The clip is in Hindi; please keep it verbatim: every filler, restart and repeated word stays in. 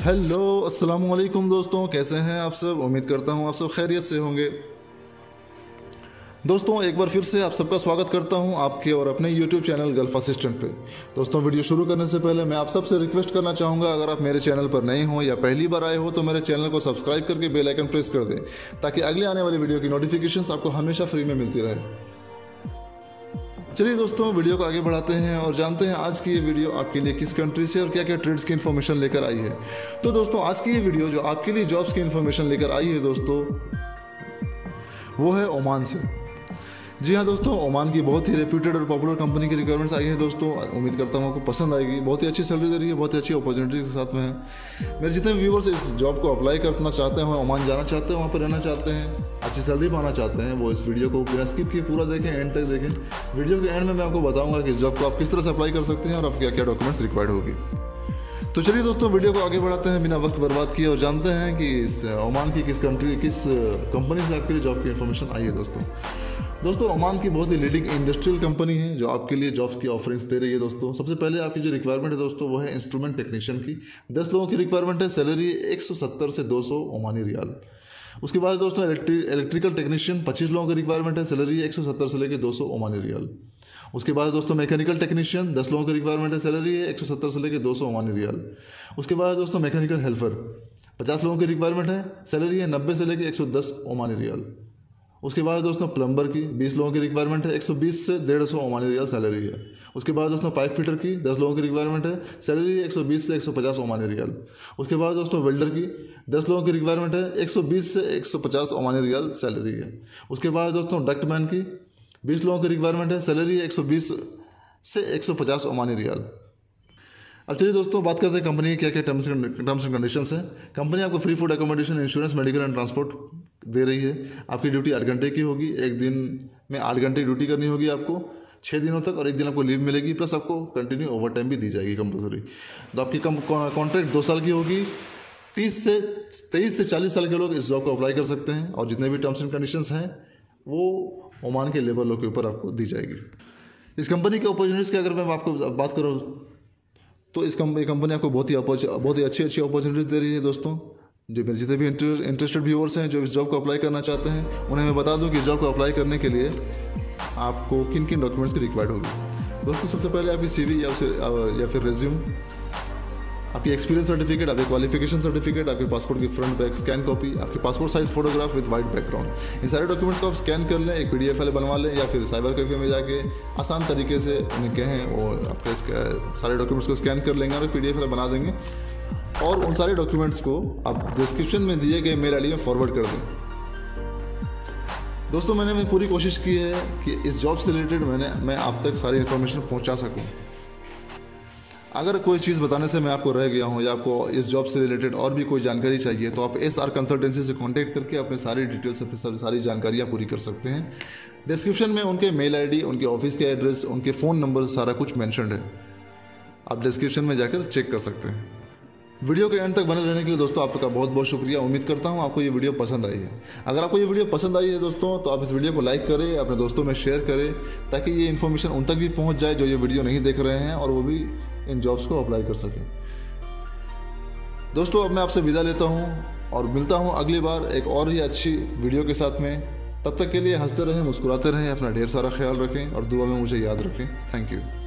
हेलो अस्सलाम वालेकुम दोस्तों, कैसे हैं आप सब। उम्मीद करता हूं आप सब खैरियत से होंगे। दोस्तों एक बार फिर से आप सबका स्वागत करता हूं आपके और अपने यूट्यूब चैनल गल्फ असिस्टेंट पे। दोस्तों वीडियो शुरू करने से पहले मैं आप सबसे रिक्वेस्ट करना चाहूँगा, अगर आप मेरे चैनल पर नए हो या पहली बार आए हो तो मेरे चैनल को सब्सक्राइब करके बेल आइकन प्रेस कर दें, ताकि अगले आने वाली वीडियो की नोटिफिकेशंस आपको हमेशा फ्री में मिलती रहे। चलिए दोस्तों वीडियो को आगे बढ़ाते हैं और जानते हैं आज की ये वीडियो आपके लिए किस कंट्री से और क्या क्या ट्रेड्स की इन्फॉर्मेशन लेकर आई है। तो दोस्तों आज की ये वीडियो जो आपके लिए जॉब्स की इन्फॉर्मेशन लेकर आई है दोस्तों, वो है ओमान से। जी हाँ दोस्तों, ओमान की बहुत ही रेप्यूटेड और पॉपुलर कंपनी की रिक्वायरमेंट्स आई है दोस्तों। उम्मीद करता हूँ आपको पसंद आएगी। बहुत ही अच्छी सैलरी दे रही है, बहुत ही अच्छी अपॉर्चुनिटी के साथ में है। मेरे जितने व्यूवर्स इस जॉब को अप्लाई करना चाहते हैं, ओमान जाना चाहते हैं, वहाँ पर रहना चाहते हैं, अच्छी सैलरी पाना चाहते हैं, वो इस वीडियो को बिना स्किप किए पूरा देखें, एंड तक देखें। वीडियो के एंड में मैं आपको बताऊँगा कि इस जॉब को आप किस तरह से अप्लाई कर सकते हैं और आप क्या क्या डॉक्यूमेंट्स रिक्वायर्ड होगी। तो चलिए दोस्तों वीडियो को आगे बढ़ाते हैं बिना वक्त बर्बाद किए और जानते हैं कि इस ओमान की किस कंट्री किस कंपनी से आपके लिए जॉब की इन्फॉर्मेशन आई है दोस्तों। दोस्तों ओमान की बहुत ही लीडिंग इंडस्ट्रियल कंपनी है जो आपके लिए जॉब्स की ऑफरिंग्स दे रही है दोस्तों। सबसे पहले आपकी जो रिक्वायरमेंट है दोस्तों वो है इंस्ट्रूमेंट टेक्नीशियन की। दस लोगों की रिक्वायरमेंट है, सैलरी एक सौ सत्तर से दो सौ ओमानी रियाल। उसके बाद दोस्तों इलेक्ट्रिकल टेक्नीशियन पच्चीस लोगों की रिक्वायरमेंट है, सैलरी एक सौ सत्तर से लेकर दो सौ ओमानी रियाल। उसके बाद दोस्तों मैकेनिकल टेक्नीशियन दस लोगों की रिक्वायरमेंट है, सैलरी है एक सौ सत्तर से लेकर दो सौ ओमानी रियाल। उसके बाद दोस्तों मैकेनिकल हेल्पर पचास लोगों की रिक्वायरमेंट है, सैलरी है नब्बे से लेकर एक सौ दस ओमानी रियाल। उसके बाद दोस्तों प्लम्बर की बीस लोगों की रिक्वायरमेंट है, एक सौ बीस से डेढ़ सौ ओमानी रियाल सैलरी है। उसके बाद दोस्तों पाइप फिटर की दस लोगों की रिक्वायरमेंट है, सैलरी है एक सौ बीस से एक सौ पचास ओमानी रियाल। उसके बाद दोस्तों वेल्डर की दस लोगों की रिक्वायरमेंट है, एक सौ बीस से एक सौ पचास ओमानी रियाल सैलरी है। उसके बाद दोस्तों डक्टमैन की बीस लोगों की रिक्वायरमेंट है, सैलरी है एक सौ बीस से एक सौ पचास ओमानी रियाल। अब चलिए दोस्तों बात करते हैं कंपनी के क्या क्या टर्म्स टर्म्स एंड कंडीशंस हैं। कंपनी आपको free food, accommodation, insurance, medical and transport दे रही है। आपकी ड्यूटी आठ घंटे की होगी, एक दिन में आठ घंटे ड्यूटी करनी होगी आपको छः दिनों तक, और एक दिन आपको लीव मिलेगी, प्लस आपको कंटिन्यू ओवर टाइम भी दी जाएगी कंपलसरी। तो आपकी कॉन्ट्रैक्ट दो साल की होगी। तीस से तेईस से चालीस साल के लोग इस जॉब को अप्लाई कर सकते हैं, और जितने भी टर्म्स एंड कंडीशंस हैं वो ओमान के लेबर लॉ के ऊपर आपको दी जाएगी। इस कंपनी के अपॉर्चुनिटीज़ की अगर मैं आपको बात करूँ तो इस कंपनी आपको बहुत ही बहुत ही अच्छी अच्छी अपॉर्चुनिटीज़ दे रही है दोस्तों। जो मेरे जितने भी इंटरेस्टेड व्यूअर्स हैं जो इस जॉब को अप्लाई करना चाहते हैं, उन्हें मैं बता दूं कि इस जॉब को अप्लाई करने के लिए आपको किन किन डॉक्यूमेंट्स की रिक्वायर्ड होगी। दोस्तों सबसे पहले आपकी सीवी या फिर या फिर रेज्यूम, आपकी एक्सपीरियंस सर्टिफिकेट, आपकी क्वालिफिकेशन सर्टिफिकेट, आपके पासपोर्ट की फ्रंट बैक स्कैन कॉपी, आपके passport size photograph with white background. इन सारे डॉक्यूमेंट्स को आप स्कैन कर लें, एक पीडीएफ फाइल बनवा लें, या फिर साइबर कैफे में जाके आसान तरीके से उन्हें कहें वो आपके सारे डॉक्यूमेंट्स को स्कैन कर लेंगे और पीडीएफ फाइल बना देंगे, और उन सारे डॉक्यूमेंट्स को आप डिस्क्रिप्शन में दिए गए मेल आई डी में फॉरवर्ड कर दें। दोस्तों मैंने भी पूरी कोशिश की है कि इस जॉब से रिलेटेड मैंने मैं आप तक सारी इन्फॉर्मेशन पहुंचा सकूं। अगर कोई चीज़ बताने से मैं आपको रह गया हूं या आपको इस जॉब से रिलेटेड और भी कोई जानकारी चाहिए तो आप एस आर कंसल्टेंसी से कांटेक्ट करके अपने सारी डिटेल्स, अपनी सारी जानकारियां पूरी कर सकते हैं। डिस्क्रिप्शन में उनके मेल आईडी, उनके ऑफिस के एड्रेस, उनके फ़ोन नंबर सारा कुछ मेंशन्ड है, आप डिस्क्रिप्शन में जाकर चेक कर सकते हैं। वीडियो के एंड तक बने रहने के लिए दोस्तों आपका बहुत बहुत शुक्रिया। उम्मीद करता हूं आपको ये वीडियो पसंद आई है। अगर आपको ये वीडियो पसंद आई है दोस्तों तो आप इस वीडियो को लाइक करें, अपने दोस्तों में शेयर करें, ताकि ये इन्फॉर्मेशन उन तक भी पहुंच जाए जो ये वीडियो नहीं देख रहे हैं और वो भी इन जॉब्स को अप्लाई कर सकें। दोस्तों अब मैं आपसे विदा लेता हूं और मिलता हूं अगली बार एक और ही अच्छी वीडियो के साथ में। तब तक के लिए हंसते रहें, मुस्कुराते रहें, अपना ढेर सारा ख्याल रखें और दुआ में मुझे याद रखें। Thank you.